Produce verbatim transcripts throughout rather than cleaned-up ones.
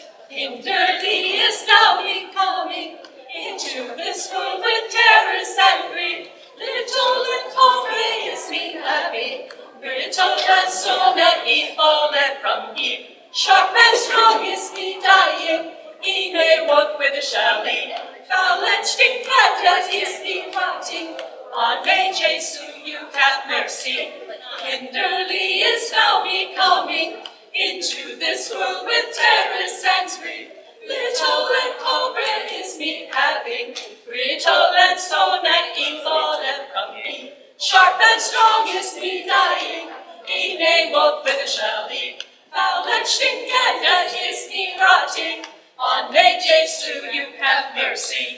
Kinderly is now becoming into this world with terrors and grief. Little and hungry is me happy, brittle and so that he fallen from Eve. Sharp and strong is me dying, he may walk with a shally. Foul and stink that is me rotting, on may Jesu you have mercy. Kinderly is now becoming into this world with terrors and grief. Little and cobra is me having, brittle and stone and he fallen from me. Sharp and strong is me dying, he may walk with a shally. Foul and stink and that is me rotting, on may Jesu you have mercy.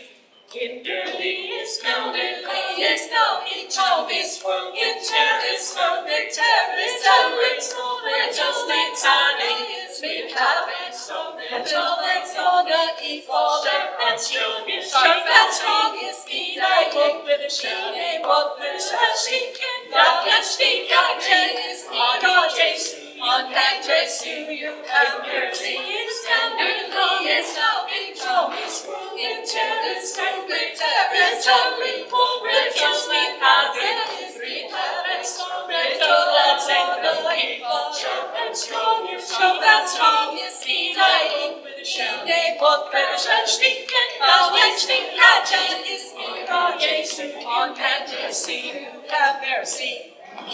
Kinderly is Kinderly is now into this world with terrors from the terrors and with so little and tiny is me having, so little and so that he fallen and strong is sharp and strong is me dying with a shell. He walk with a shell, she can walk and stink and is me on Jesu. On that Jesu you have mercy. Kinderly is now into this world with terrors and with terrors and with riches we have in his and so little and so the people. Sharp and strong is sharp and strong is he dying with a shell. They walk with a shell, stink and foul and stink and is me on Jesu. On that Jesu you have mercy.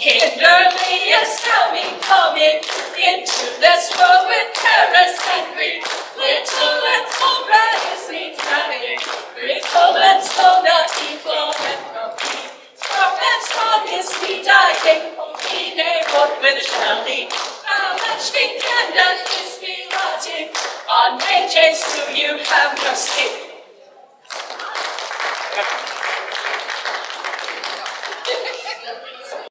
Kinderly is coming, coming into this world with terrors and grief. Little and cobra is me trying, brittle and stone that he fallen from me. Sharp and strong is me dying, he may walk with a shally. Foul and stink and that is me rotting, on may Jesu you have mercy.